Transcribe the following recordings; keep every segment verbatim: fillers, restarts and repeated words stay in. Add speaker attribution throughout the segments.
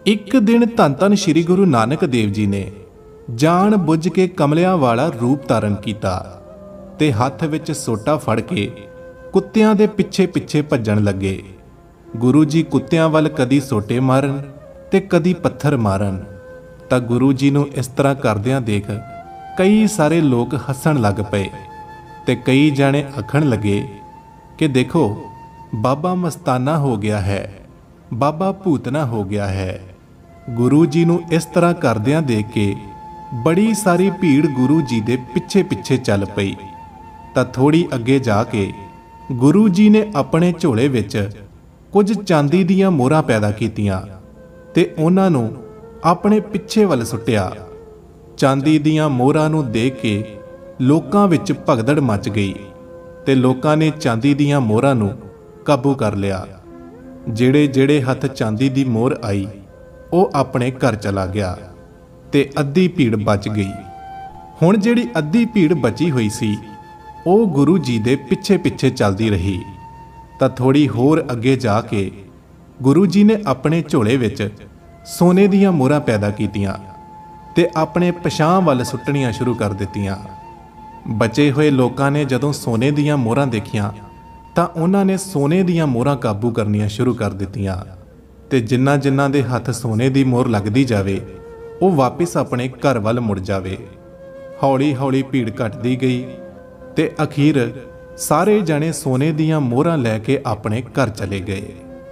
Speaker 1: एक दिन धन धन श्री गुरु नानक देव जी ने जान बुझ के कमलियां वाला रूप धारण किया ते हथ विच सोटा फड़ के कुत्तियां दे पिछे पिछे भजन लगे। गुरु जी कुत्तियां वल कदी सोटे मारन ते कदी पत्थर मारन तां गुरु जी नूं इस तरह करदियां देख कई सारे लोग हसन लग पे ते कई जाने आखण लगे कि देखो बाबा मस्ताना हो गया है, बाबा भूतना हो गया है। गुरु जी नूं इस तरह करदियां देख के बड़ी सारी भीड़ गुरु जी दे पिछे पिछे चल पई तां थोड़ी अगे जाके गुरु जी ने अपने झोले विच कुछ चांदी दियां मोहरां पैदा कीतियां ते उन्हां नूं अपने पिछे वल सुट्टिया। चांदी दियां मोहरां नूं देख के लोकां विच भगदड़ मच गई ते लोकां ने चांदी दियां मोहरां नूं काबू कर लिया। जेड़े जेड़े हथ चांदी दी मोहर आई वो अपने घर चला गया ते अद्धी भीड़ बच गई। हुण जिहड़ी अद्धी भीड़ बची हुई सी वो गुरु जी दे पिछे पिछे चलदी रही तां थोड़ी होर अगे जाके गुरु जी ने अपने झोले विच सोने दियां मोहरां पैदा कीतियां ते अपने पछां वल सुट्टणियां शुरू कर दित्तियां। बचे हुए लोकां ने जदों सोने दियां मोहरां देखियां तां उन्हां ने सोने दियां मोहरां काबू करनियां शुरू कर दित्तियां ते जिन्ना जिन्ना दे हथ सोने दी मोहर लगदी जावे वो वापस अपने घर वल मुड़ जावे। हौली हौली भीड़ घटदी गई ते अखीर सारे जने सोने दियां मोहरां लैके अपने घर चले गए।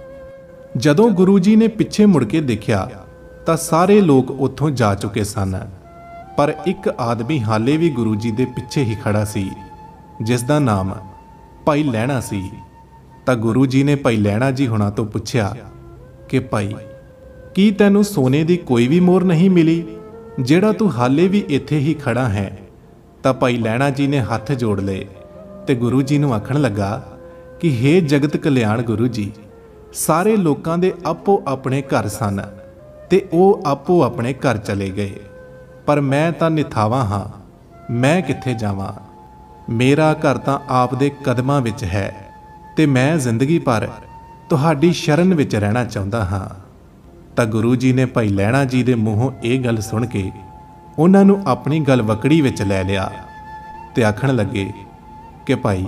Speaker 1: जदों गुरु जी ने पिछे मुड़ के देखिया तां सारे लोग उत्थों जा चुके सन, पर एक आदमी हाले भी गुरु जी दे पिछे ही खड़ा सी जिसदा नाम भाई लैणा सी। तां गुरु जी ने भाई लैणा जी हुणां तो पुछया कि भाई की तैनूं सोने दी कोई भी मोहर नहीं मिली जेड़ा तू हाले भी इत्थे ही खड़ा है। तां भाई लैणा जी ने हथ जोड़ ले ते गुरु जी नूं आखण लगा कि हे जगत कल्याण गुरु जी, सारे लोकां दे आपो अपने घर सन ते ओह आपो अपने घर चले गए, पर मैं तां निथावां हां, मैं कित्थे जावां। मेरा घर तां आप दे कदमां विच है ते मैं जिंदगी भर तुहाडी शरण विच रहना चाहुंदा हां। तां गुरु जी ने भाई लैणा जी दे मूहों ये गल सुन के उन्हां नूं अपनी गल वकड़ी विच लै लिया ते आखण लगे कि भाई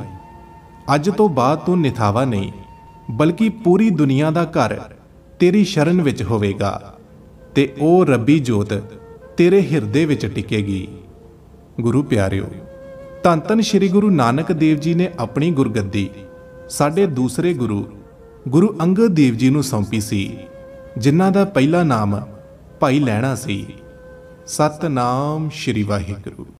Speaker 1: अज तो बाद तूं निथावा नहीं बल्कि पूरी दुनिया दा घर तेरी शरण विच होवेगा ते ओह रब्बी जोत तेरे हिरदे विच टिकेगी। गुरु प्यारिओ, धन धन श्री गुरु नानक देव जी ने अपनी गुरगद्दी साडे दूसरे गुरु गुरु अंगद देव जी नूं सौंपी सी, जिन्हां दा पहला नाम भाई लैणा सी। सतनाम श्री वाहिगुरू।